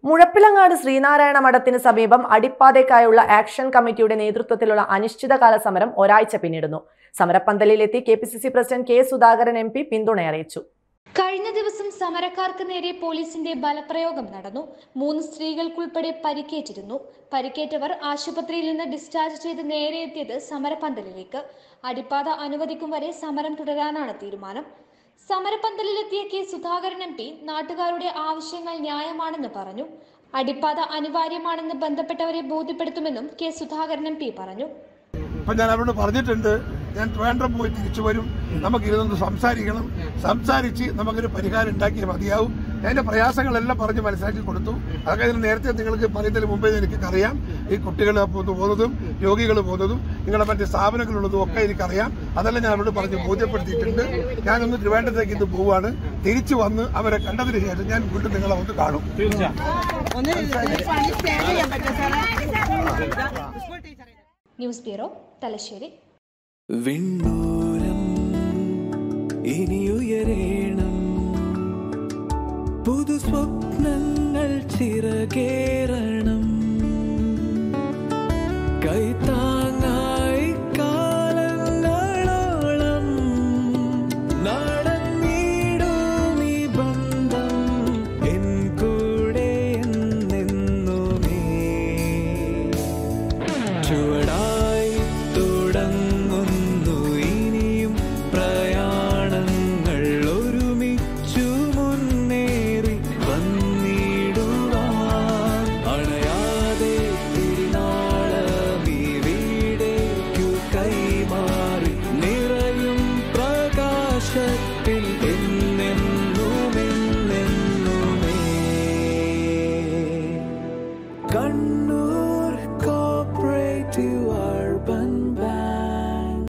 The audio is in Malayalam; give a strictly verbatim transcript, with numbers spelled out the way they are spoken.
മുഴപ്പിലങ്ങാട് ശ്രീനാരായണ മഠത്തിന് സമീപം അടിപ്പാതയ്ക്കായുള്ള ആക്ഷൻ കമ്മിറ്റിയുടെ നേതൃത്വത്തിലുള്ള അനിശ്ചിതകാല സമരം ഒരാഴ്ച പിന്നിടുന്നു. സമരപ്പന്തലിലെത്തി K P C C president K Sudhakaran M P പിന്തുണ അറിയിച്ചു. കഴിഞ്ഞ ദിവസം സമരക്കാർക്ക് നേരെ പോലീസിന്റെ ബലപ്രയോഗം നടന്നു. മൂന്ന് സ്ത്രീകൾക്കുൾപ്പെടെ പരിക്കേറ്റിരുന്നു. പരിക്കേറ്റവർ ആശുപത്രിയിൽ നിന്ന് ഡിസ്ചാർജ് ചെയ്ത് നേരെ എത്തിയത് സമരപ്പന്തലിലേക്ക്. അടിപ്പാത അനുവദിക്കും വരെ സമരം തുടരാനാണ് തീരുമാനം. സമരപ്പന്തലിലെത്തിയ കെ സുധാകരൻ എം പി നാട്ടുകാരുടെ ആവശ്യങ്ങൾ ന്യായമാണെന്ന് പറഞ്ഞു. അടിപ്പാത അനിവാര്യമാണെന്ന് ബന്ധപ്പെട്ടവരെ ബോധ്യപ്പെടുത്തുമെന്നും കെ സുധാകരൻ എം പി പറഞ്ഞു. ഇപ്പം ഞാൻ അവരോട് പറഞ്ഞിട്ടുണ്ട്, ഞാൻ ട്രിവാൻഡ്രം പോയി തിരിച്ചു വരും, നമുക്ക് ഇരുന്ന് സംസാരിക്കണം, സംസാരിച്ച് നമുക്കൊരു പരിഹാരം ഉണ്ടാക്കിയേ മതിയാവും. അതിന്റെ പ്രയാസങ്ങളെല്ലാം പറഞ്ഞ് മനസ്സിലാക്കി കൊടുത്തു. അതൊക്കെ ഇതിന് നേരത്തെ നിങ്ങൾക്ക് പറയുന്നതിന് മുമ്പേ എനിക്കറിയാം. ഈ കുട്ടികൾ പോകുന്നതും രോഗികൾ പോകുന്നതും നിങ്ങളുടെ മറ്റ് സ്ഥാപനങ്ങളുള്ളതും ഒക്കെ എനിക്കറിയാം. അതെല്ലാം ഞാൻ അവരോട് പറഞ്ഞ് ബോധ്യപ്പെടുത്തിയിട്ടുണ്ട്. ഞാനൊന്ന് ട്രിവാൻഡ്രത്തേക്ക് ഇന്ന് പോവുകയാണ്. തിരിച്ചു വന്ന് അവരെ കണ്ടതിന് ശേഷം ഞാൻ വീണ്ടും നിങ്ങളെ ഒന്ന് കാണും. News bureau, Thalassery. വിണ്ണൂരം ഇനിയുയരേണം, പുതു സ്വപ്നങ്ങൾ ചിറകേറണം, കൈ